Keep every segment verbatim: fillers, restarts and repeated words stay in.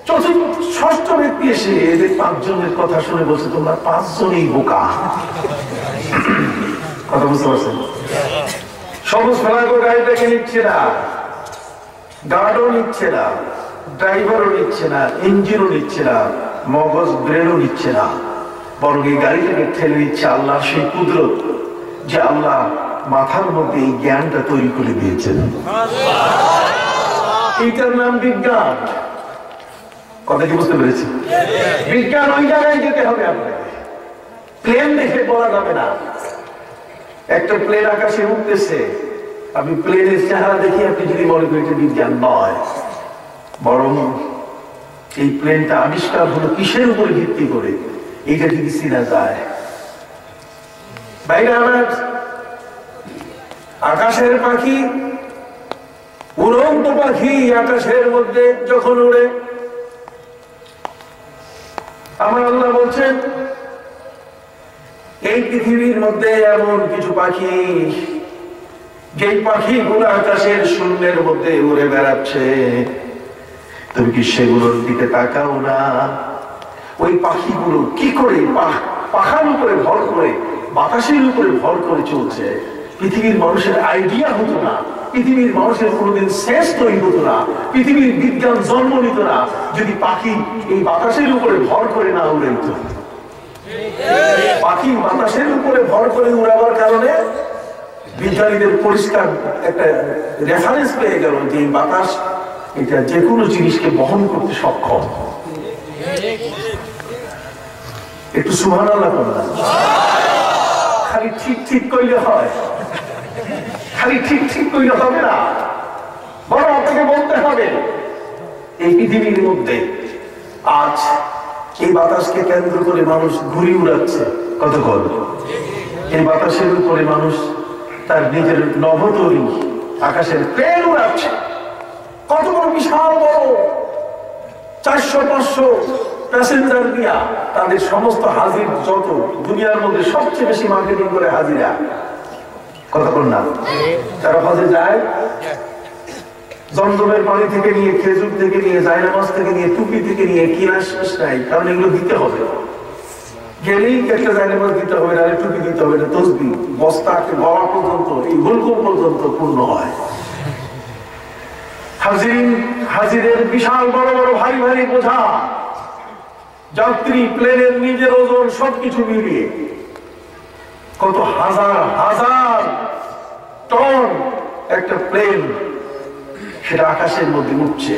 চতুর্থ ষষ্ঠ ব্যক্তি এসে এদের পাঁচজনের কথা শুনে বলছে তোমরা পাঁচজনই বোকা। কথা বুঝতে পারছেন? সবুজ ফেলাগো গাড়িটাকে নিচ্ছে না, গার্ডও নিচ্ছে না, ড্রাইভারও নিচ্ছে না, ইঞ্জিনও নিচ্ছে না, মগজ ব্রেনও নিচ্ছে না, বরং এই গাড়িটাকে ঠেলে দিচ্ছে আল্লাহ সেই কুদরত, যে আল্লাহ মাথার মধ্যে এই জ্ঞানটা তৈরি করে দিয়েছেন। এইটার নাম বিজ্ঞান। কথা কি বুঝতে পেরেছি? বিজ্ঞান ওই জায়গায় যেতে হবে আপনাকে, প্লেন দেখে বলা যাবে না। একটা প্লেন আকাশে উঠতেছে, আপনি প্লেনের চেহারা দেখে আপনি যদি মনে করেন যে বিজ্ঞান নয়, বরং এই প্লেনটা আবিষ্কার হলো কিসের উপরে ভিত্তি করে, এইটা যদি চিনা যায়। বাইরে আমার আকাশের পাখি, উড়ন্ত পাখি আকাশের মধ্যে যখন উড়ে, আমার আল্লাহ বলছেন এই পৃথিবীর মধ্যে এমন কিছু পাখি, যে পাখিগুলো আকাশের শূন্যের মধ্যে উড়ে বেড়াচ্ছে, তুমি কি সেগুলোর দিকে তাকাও না? ওই পাখিগুলো কি করে পাখার উপরে ভর করে, বাতাসের উপরে ভর করে চলছে। পৃথিবীর মানুষের আইডিয়া হতো না, পৃথিবীর মানুষের কোনোদিন শেষ তৈরি হতো না, পৃথিবীর বিজ্ঞান জন্ম নিত না, যদি পাখি এই বাতাসের উপরে ভর করে না উড়ে উঠত। পাখি বাতাসের উপরে ভর করে উড়াবার কারণে বিজ্ঞানীদের পরিষ্কার একটা রেফারেন্স পেয়ে গেল যে এই বাতাস এটা যে কোনো জিনিসকে বহন করতে সক্ষম। একটু সুবহানাল্লাহ বললাম। খালি ঠিক ঠিক কইলে হয়, খালি ঠিক ঠিক কইলে হবে না, বড় আপনাকে বলতে হবে এই পৃথিবীর মধ্যে আজ এই বাতাসকে কেন্দ্র করে মানুষ ঘুরি উড়াচ্ছে। কত গল্প! এই বাতাসের উপরে মানুষ তার নিজের নভোতরী আকাশের প্লেন উড়াচ্ছে। কত বড় বিশাল বড় চারশো পাঁচশো প্যাসেঞ্জার নিয়ে তাদের সমস্ত হাজির, যত দুনিয়ার মধ্যে সবচেয়ে বেশি মার্কেটিং করে হাজিরা, কতক্ষণ না তারা হজে যায়, জমজমের পানি থেকে নিয়ে, খেজুর থেকে নিয়ে, জায়নামাজ থেকে নিয়ে, টুপি থেকে নিয়ে, কিনা শেষ নাই, কারণ এগুলো দিতে হবে। গেলেই একটা জায়নামাজ দিতে হবে, না টুপি দিতে হবে, না তসবি, বস্তাকে গলা পর্যন্ত, এই গোলগোল পর্যন্ত পূর্ণ হয়। হাজিরিন, হাজিরের বিশাল বড় বড় ভারী ভারী বোঝা, যাত্রী, প্লেনের নিজের ওজন, সবকিছু মিলিয়ে কত হাজার হাজার টন একটা প্লেন সেটা আকাশের মধ্যে উঠছে।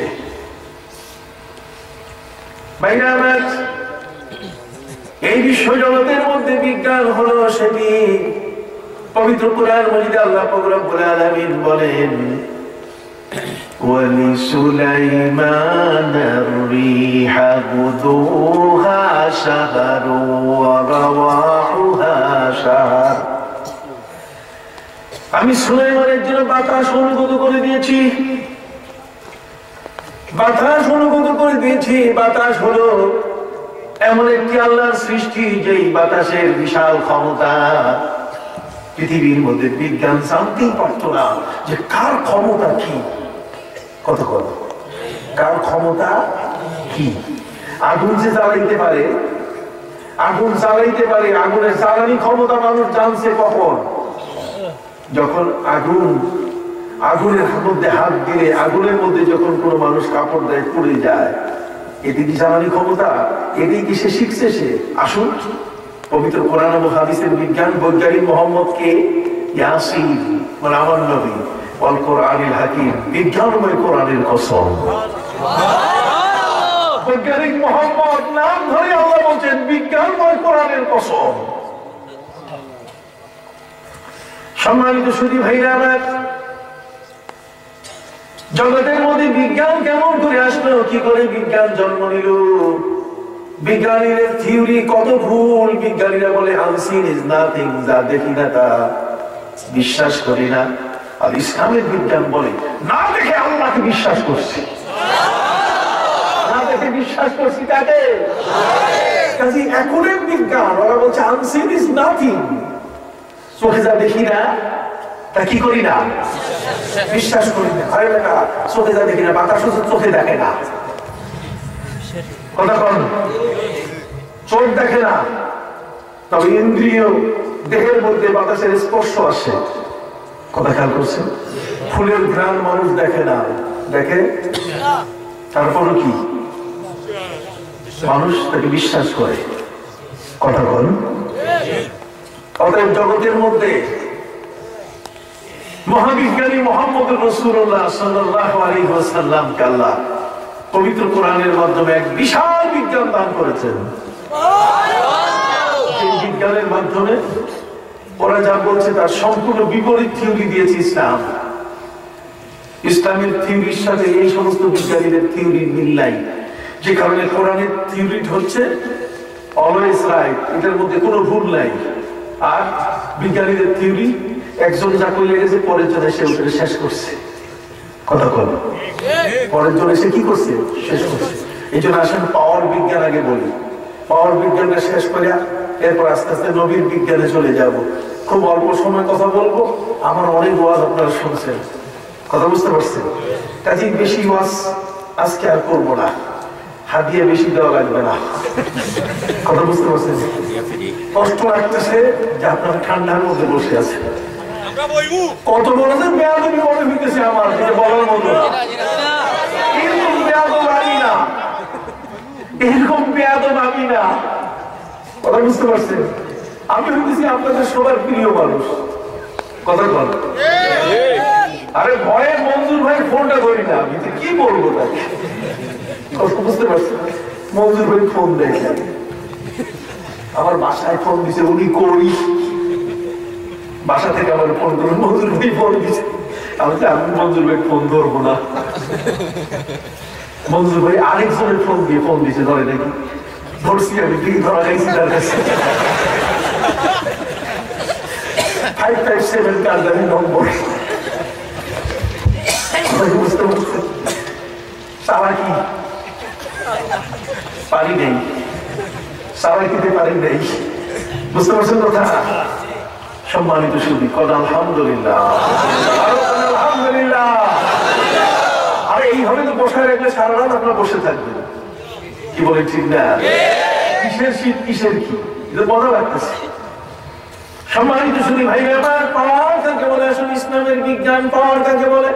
এই বিশ্ব জগতের মধ্যে বিজ্ঞান হলো সেটি পবিত্র কোরআন মাজিদে আল্লাহ পাক রব্বুল আলামিন বলেন وَلِسُلَيْمَانَ الرِّيحَ غُدُوُّهَا شَهْرٌ وَرَوَاحُهَا شَهْرٌ। আমি সুলাইমানের জন্য বাতাস অনুগত করে দিয়েছি, বাতাস অনুগত করে দিয়েছি। বাতাস হলো এমন একটি আল্লাহর সৃষ্টি, যেই বাতাসের বিশাল ক্ষমতা পৃথিবীর মধ্যে বিজ্ঞান জানতেই পারত না যে কার ক্ষমতা কি। কত কত কার ক্ষমতা কি? আগুন যে জ্বালাইতে পারে, আগুন জ্বালাইতে পারে, আগুনের জ্বালানি ক্ষমতা মানুষ জানছে কখন? যখন আগুন, আগুনের মধ্যে হাত দিলে, আগুনের মধ্যে যখন কোনো মানুষ কাপড় দেয় পুড়ে যায়, এটি কি জ্বালানি ক্ষমতা? এটাই কি সে শিখছে? সে আসুন পবিত্র কোরআন ও হাদিসের বিজ্ঞান বৈজ্ঞানিক মোহাম্মদকে ইয়াসিন মানে আমার নবী অল কোরআনিল হাকিম, বিজ্ঞানময় কোরআনের কসম। বৈজ্ঞানিক মোহাম্মদ নাম ধরে আল্লাহ বলছেন বিজ্ঞানময় কোরআনের কসম। সম্মানিত সুধী ভাইরা আমার, জগতের মধ্যে বিজ্ঞান কেমন করে আসলো, কি করে বিজ্ঞান জন্ম নিল? বিজ্ঞানীদের থিওরি কত ভুল। বিজ্ঞানীরা বলে আনসিন ইজ নাথিং, যা দেখি না তা বিশ্বাস করি না। আর ইসলামের বিজ্ঞান বলে না দেখে আল্লাহকে বিশ্বাস করছি, না দেখে বিশ্বাস করছি তাকে। কাজে একুরেট বিজ্ঞান, ওরা বলছে আনসিন ইজ নাথিং, চোখে যা দেখি না তা কি করি না, বিশ্বাস করি না। আরে বেটা, চোখে যা দেখি না, বাতাস চোখে দেখে না, কথা কন, চোখ দেখে না, তবে ইন্দ্রিয় দেহের মধ্যে বাতাসের স্পর্শ আসে। কথা খেয়াল করছে? ফুলের ঘ্রাণ মানুষ দেখে না, দেখে তারপরও কি মানুষ তাকে বিশ্বাস করে। কথা বল। অতএব জগতের মধ্যে মহাবিজ্ঞানী মোহাম্মদ রাসূলুল্লাহ সাল্লাল্লাহু আলাইহি ওয়াসাল্লামকে আল্লাহ পবিত্র কোরআনের মাধ্যমে এক বিশাল বিজ্ঞান দান করেছেন। এই বিজ্ঞানের মাধ্যমে ওরা যা বলছে তার সম্পূর্ণ বিপরীত থিওরি দিয়েছে ইসলাম। ইসলামের থিওরির সাথে এই সমস্ত বিজ্ঞানীদের থিওরি মিল নাই, যে কারণে কোরআনের থিওরি হচ্ছে অলওয়েজ রাইট, এটার মধ্যে কোনো ভুল নাই। আর বিজ্ঞানীদের থিওরি একজন যা করে লেগেছে পরের জন এসে ওটা শেষ করছে। কথা বল, পরের জন এসে কি করছে? শেষ করছে। এই জন্য আসেন পাওয়ার বিজ্ঞান আগে বলি, পাওয়ার বিজ্ঞানটা শেষ করে এরপর আস্তে আস্তে নবীর বিজ্ঞানে চলে যাব। খুব অল্প সময় কথা বলবো, আমার অনেক ওয়াজ আপনারা শুনছেন, কথা বুঝতে পারছেন? কাজেই বেশি ওয়াজ আজকে আর করবো না, হাদিয়া বেশি দেওয়া লাগবে না। কথা বুঝতে পারছেন? কষ্ট লাগতেছে যে আপনারা ঠান্ডার মধ্যে বসে আছেন। কত বড় যে বেয়াদবি মনে হইতেছে আমার, যেটা বলার মতো এরকম বেয়াদব আমি না, এরকম বেয়াদব আমি না। কথা বুঝতে পারছেন? আমি হইতেছি আপনাদের সবার প্রিয় মানুষ। কথা বল। আরে ভয়ে মঞ্জুর ভাই ফোনটা ধরি না, আমি কি বলবো তাকে? কথা বুঝতে পারছেন? মঞ্জুর ভাই ফোন দেয়, আমার বাসায় ফোন দিছে, উনি কই বাসা থেকে আমার ফোন করে মঞ্জুর ভাই ফোন দিছে। আমি আমি মঞ্জুর ভাই ফোন ধরবো না। মঞ্জুর ভাই আরেকজনের ফোন দিয়ে ফোন দিছে, ধরে নাকি? ধরছি আমি, দিকে ধরা গেছি তার কাছে। ফাইভ ফাইভ সেভেন কার্ডারি নম্বর। বুঝতে পারছেন? সারা কি পারি নেই, সারা কিতে পারি নেই। বুঝতে পারছেন কথা? সম্মানিত সুধী, কদ আলহামদুলিল্লাহ, আলহামদুলিল্লাহ। আরে এইভাবে তো বসায় রাখলে সারা রাত আপনারা বসে থাকবেন, কি বলে ঠিক না? কিসের শীত কিসের কি, এটা মজা লাগতেছে। সম্মানিত সুধী ভাই আমার, পাওয়ার কাকে বলে? আসলে ইসলামের বিজ্ঞান পাওয়ার কাকে বলে?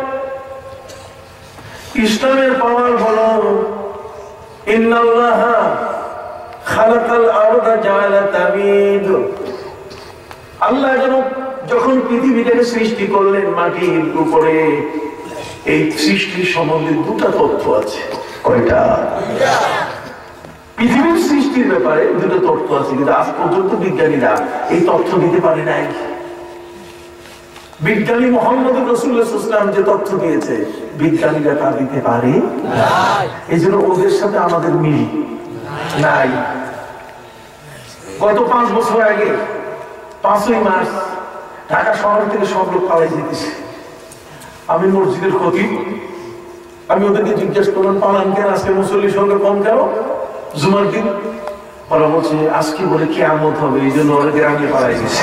ইসলামের পাওয়ার হলো ইন্নাল্লাহ খালাকাল আরদা জাআলা তামিদ। আল্লাহ যখন পৃথিবীটাকে সৃষ্টি করলেন মাটির উপরে, এই সৃষ্টির সম্বন্ধে দুটা তথ্য আছে। কয়টা? পৃথিবীর সৃষ্টির ব্যাপারে দুটো তথ্য আছে, কিন্তু আজ পর্যন্ত বিজ্ঞানীরা এই তথ্য দিতে পারে নাই। বিজ্ঞানী মোহাম্মদ রাসূলুল্লাহ সাল্লাল্লাহু আলাইহি ওয়াসাল্লাম যে তথ্য দিয়েছে, বিজ্ঞানীরা তা দিতে পারে নাই। এই জন্য ওদের সাথে আমাদের মিল নাই। গত পাঁচ বছর আগে পাঁচই মার্চ ঢাকা শহর থেকে সব লোক পালাই যেতেছে। আমি মসজিদের খতিব, আমি ওদেরকে জিজ্ঞেস করলাম পালান কেন, আজকে মুসল্লির সঙ্গে কম কেন জুমার দিন? ওরা বলছে আজকে বলে কিয়ামত হবে, এই জন্য ওরা গ্রামে পালাই গেছে।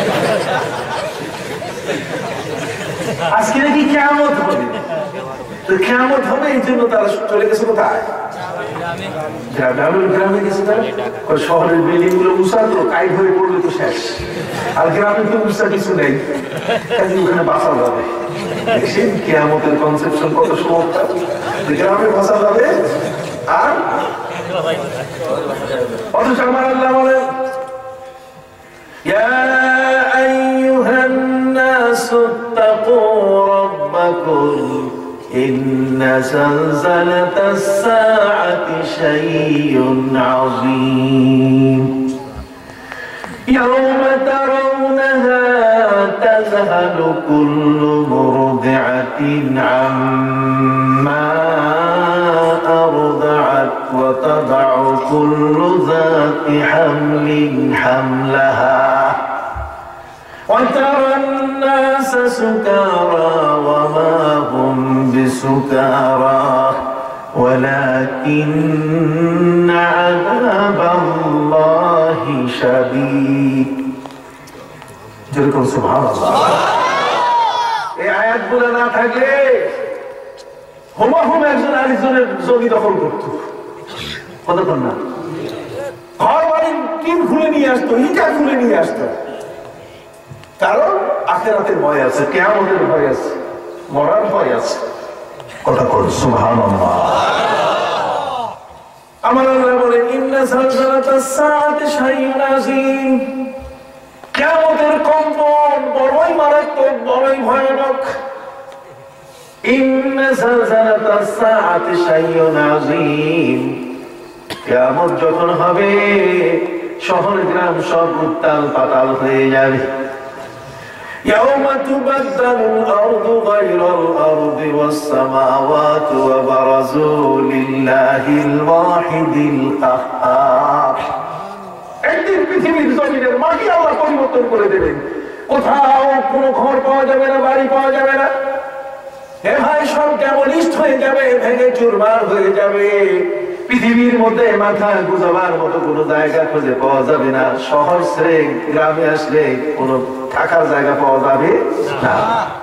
আজকে নাকি কিয়ামত হবে, তো কিয়ামত হবে এই জন্য তারা চলে গেছে কোথায়? গ্রামে। গ্রামে গেছে তারা, শহরের বিল্ডিং গুলো উঁচা তো কাইট হয়ে পড়লে তো শেষ। আর গ্রামে তো উঁচা কিছু নেই, কাজে ওখানে বাঁচা যাবে। দেখছেন কিয়ামতের কনসেপশন কত সমস্যা। গ্রামে বাঁচা যাবে, আর অথচ আমার আল্লাহ বলে ইয়া আইয়ুহান নাসু তাকু রাব্বাকুম ইন্না জালজালাতাস সাআতি শাইউন আযীম ইয়াওমা তারাউনাহা তাযহালু কুল্লু মুরদি'াতিন আম্মা أرضعت وتضع كل ذات حمل حملها وترى الناس سكارى وما هم بسكارى ولكن عذاب الله شديد যেরকম সুবহানাল্লাহ। এই আয়াতগুলো না থাকলে হুমাহুম একজন আরেকজনের জমি দখল করত। কতক্ষণ না ঘর বাড়ির টিন খুলে নিয়ে আসতো, ইটা খুলে নিয়ে আসতো, কারণ আখিরাতের ভয় আছে, কিয়ামতের ভয় আছে, মরার ভয় আছে। কথা বল সুবহানাল্লাহ। আমার আল্লাহ বলেন ইন্না যালজালাতাস সাআতি শাইউন আযীম, কিয়ামতের কম্পন বড়ই মারাত্মক, বড়ই ভয়ানক। ইন্না যালজালাতাস সাআতি শাইউন আযীম, কিয়ামত যখন হবে শহর গ্রাম সব উত্তাল পাতাল হয়ে যাবে। يوم تبدل الأرض غير الأرض والسماوات وبرزوا لله الواحد القهار। একদিন পৃথিবীর জমিনের মাটি আল্লাহ পরিবর্তন করে দেবেন, কোথাও কোনো ঘর পাওয়া যাবে না, বাড়ি পাওয়া যাবে না, এ ভাই সব কেমন ইষ্ট হয়ে যাবে, ভেঙে চুরমার হয়ে যাবে। পৃথিবীর মধ্যে মাথা গুজাবার মতো কোনো জায়গা খুঁজে পাওয়া যাবে না। শহর ছেড়ে গ্রামে আসলে কোনো থাকার জায়গা পাওয়া যাবে না।